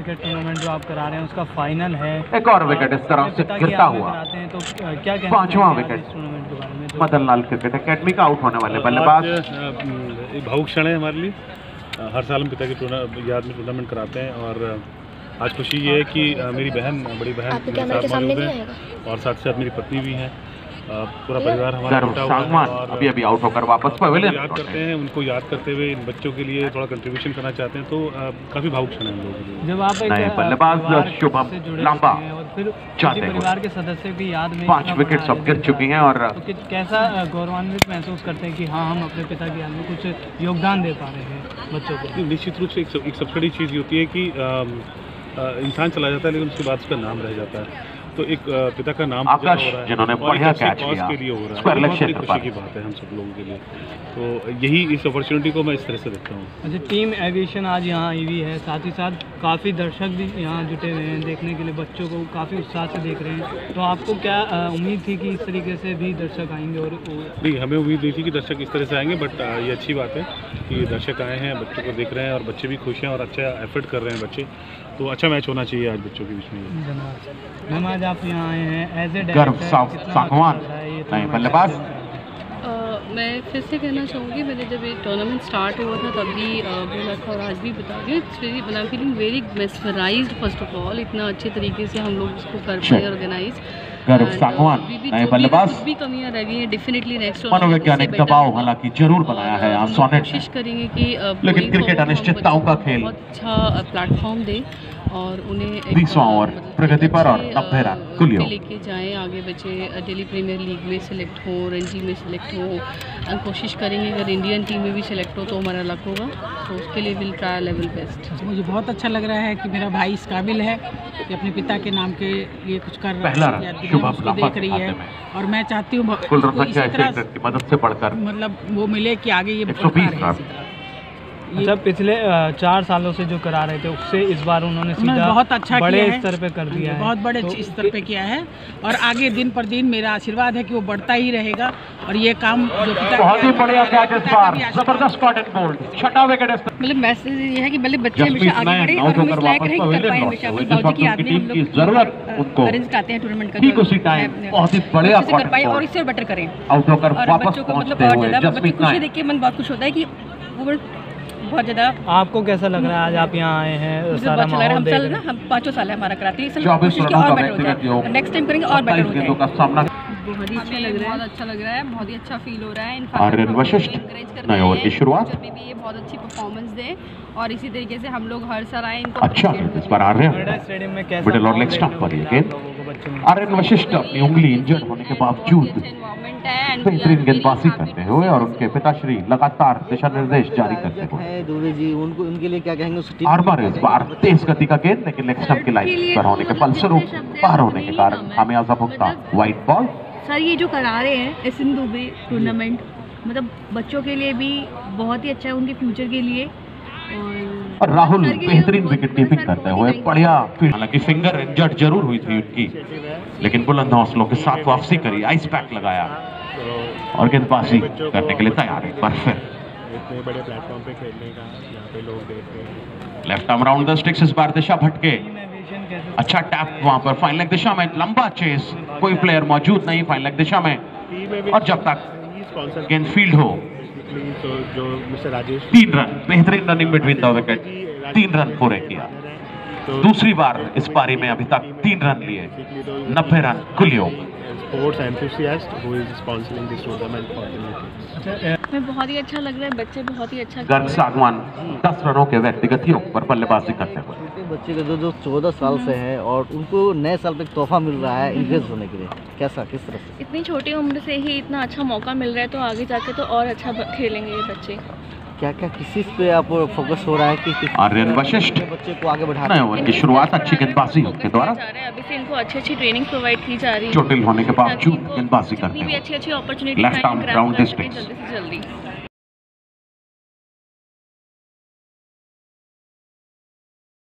Cricket tournament जो आप करा रहे हैं उसका फाइनल है। एक और विकेट इस तरह से गिरता हुआ, तो क्या कहना पांचवा विकेट टूर्नामेंट के बारे में? मदन लाल क्रिकेट एकेडमी का आउट होने वाले बल्लेबाज। भावुक क्षण है हमारे लिए। हर साल हम पिता की याद में टूर्नामेंट कराते हैं और आज खुशी ये है कि मेरी बहन, बड़ी बहन मेरे साथ मौजूद है और साथ साथ मेरी पत्नी भी है। पूरा परिवार हमारा अभी अभी आउट होकर वापस पवेलियन याद करते हैं। उनको याद करते हुए इन बच्चों के लिए थोड़ा कंट्रीब्यूशन करना चाहते हैं, तो काफ़ी भावुक क्षण है हम लोगों के लिए। जब आप एक बल्लेबाज शुभम लांबा फिर परिवार के सदस्य की याद में 5 विकेट अब गिर चुकी हैं और तो कैसा गौरवान्वित महसूस करते हैं कि हाँ हम अपने पिता की याद में कुछ योगदान दे पा रहे हैं बच्चों को? निश्चित रूप से एक सबसे बड़ी चीज़ ये होती है कि इंसान चला जाता है लेकिन उसके बाद उसका नाम रह जाता है। तो एक पिता का नाम आकाश जिन्होंने बढ़िया कैच किया, के लिए हो रहा है, स्क्वायर लेग बहुत खुशी की बात है हम सब लोगों के लिए। तो यही इस अपॉर्चुनिटी को मैं इस तरह से देखता हूँ। अच्छा, टीम एविएशन आज यहाँ आई हुई है, साथ ही साथ काफ़ी दर्शक भी यहाँ जुटे हुए हैं देखने के लिए, बच्चों को काफ़ी उत्साह से देख रहे हैं। तो आपको क्या उम्मीद थी कि इस तरीके से भी दर्शक आएंगे? और नहीं, हमें उम्मीद नहीं थी कि दर्शक इस तरह से आएंगे, बट ये अच्छी बात है कि दर्शक आए हैं, बच्चों को देख रहे हैं और बच्चे भी खुश हैं और अच्छा एफर्ट कर रहे हैं बच्चे। तो अच्छा मैच होना चाहिए आज बच्चों के बीच में। मैम आज आप यहाँ आए हैं एज ए सागवान नहीं बल्लेबाज। मैं फिर से कहना चाहूँगी, मैंने जब ये टूर्नामेंट स्टार्ट हुआ था तभी बोला था और आज भी बता रही हूँ, I am feeling very mesmerised first of all. इतना अच्छे तरीके से हम लोग इसको कर पाए ऑर्गेनाइज। बल्लेबाज भी कमियां रह गई हैं डेफिनेटली नेक्स्ट मनोवैज्ञानिक दबाव हालांकि जरूर बनाया है आप सोनेट, कोशिश करेंगे कि लेकिन क्रिकेट अनिश्चितताओं का खेल बहुत अच्छा प्लेटफॉर्म दे और उन्हें 20वां ओवर प्रगति पर और 90 रन कुलियो लेके जाएं आगे। बच्चे दिल्ली प्रीमियर लीग में सिलेक्ट हो, रणजी में सिलेक्ट हो, और कोशिश करेंगे अगर इंडियन टीम में भी सिलेक्ट हो तो हमारा लक होगा, तो उसके लिए विल ट्राई लेवल बेस्ट। मुझे बहुत अच्छा लग रहा है कि मेरा भाई इस काबिल है कि अपने पिता के नाम के लिए कुछ कर रहा है, उसको देख रही है और मैं चाहती हूँ इसी तरह की मदद से पढ़कर मतलब वो मिले कि आगे ये 120 रन। अच्छा, पिछले 4 सालों से जो करा रहे थे उससे इस बार उन्होंने सीधा बहुत अच्छा बड़े किया है, स्तर पे कर दिया है, बहुत बड़े स्तर पे किया है और आगे दिन पर दिन मेरा आशीर्वाद है कि वो बढ़ता ही रहेगा और ये काम जो बहुत ही बढ़िया कैच इस बार, जबरदस्त कॉट एंड बोल्ड, छठा विकेट। मतलब मैसेज ये है कि भले बच्चे हमेशा आगे बढ़े और हम इस लायक रहे कर पाए हमेशा अपनी बाउजी की याद में हम लोग जरूरत उनको अरेंज करते हैं टूर्नामेंट का, ठीक उसी टाइम बहुत ही बढ़िया कर पाए और इससे बेटर करें आउट होकर वापस बच्चों को मतलब और ज्यादा खुशी देख के मन बहुत खुश होता है कि वो बहुत ज़्यादा। आपको कैसा लग रहा है आज आप यहाँ आए हैं? सारा माहौल हम साल ना हम 5 साल है हमारा कराते हैं, कोशिश की और बेटर हो जाए, नेक्स्ट टाइम करेंगे और बेटर हो जाए। बहुत ही अच्छा लग रहा है, बहुत अच्छा लग रहा है, बहुत ही अच्छा फील हो रहा है। आर्यन वशिष्ठ नए ओवर की शुरुआत में भी ये बहुत अच्छी परफॉर्मेंस दे और इसी तरीके से हम लोग हर साल आए इनको अच्छा इस बार आर्यन स्टेडियम में कैसा मिडिल और लेग स्टंप पर ये गेंद। आर्यन वशिष्ठ अपनी उंगली इंजर्ड होने के बावजूद बेहतरीन गेंदबाजी करते हुए और उनके पिताश्री लगातार दिशा निर्देश जारी करते हुए दुबे जी उनके लिए क्या कहेंगे? आर्मर इस बार तेज गति का गेंद, लेकिन लेग स्टंप की लाइन पर होने के फलस्वरूप बाहर होने के कारण खामियाजा भुगता व्हाइट बॉल। सर ये जो करा रहे हैं एसएन दुबे टूर्नामेंट मतलब बच्चों के लिए भी बहुत ही अच्छा है, उनके फ्यूचर के लिए। और राहुल बेहतरीन विकेट कीपिंग करते हुए बढ़िया, हालांकि फिंगर इंजर्ड जरूर हुई थी उनकी, लेकिन बुलंद हौसलों के साथ वापसी करी, आइस पैक लगाया और गेंदबाजी करने के लिए तैयार है। पर फिर इतने बड़े प्लेटफॉर्म पे खेलने का यहाँ पे लोग देख रहे हैं। Left arm round the sticks, इस बार दिशा भटके, अच्छा टैप वहां पर फाइन लेग दिशा में, लंबा चेस, कोई प्लेयर मौजूद नहीं फाइन लेग दिशा में और जब तक गेंद फील्ड हो जो मिस्टर राजेश 3 रन, बेहतरीन running between the wicket, 3 run पूरे किया। दूसरी बार इस पारी में अभी तक 3 रन लिए, 90 रन कुल योग। Sports enthusiast who is sponsoring this tournament for the kids. मैं बहुत ही अच्छा लग रहा है, बच्चे बहुत ही अच्छा। गर्ग सागवान 10 रनों के व्यक्तिगत योग पर बल्लेबाजी करते हुए बच्चे का जो 14 साल से है और उनको नए साल पे तोहफा मिल रहा है इंक्रीज होने के लिए, कैसा किस तरह से? इतनी छोटी उम्र से ही इतना अच्छा मौका मिल रहा है तो आगे जाके तो और अच्छा खेलेंगे ये बच्चे। क्या क्या किस चीज पे आप फोकस हो रहा है कि आर्यन वशिष्ठ बच्चे को आगे बढ़ाना नए ओवर की शुरुआत अच्छी गेंदबाजी के द्वारा, अभी से इनको अच्छी ट्रेनिंग प्रोवाइड की जा रही है, चोटिल होने के बावजूद गेंदबाजी करते हैं। अच्छी opportunity left arm round the sticks, जल्दी से जल्दी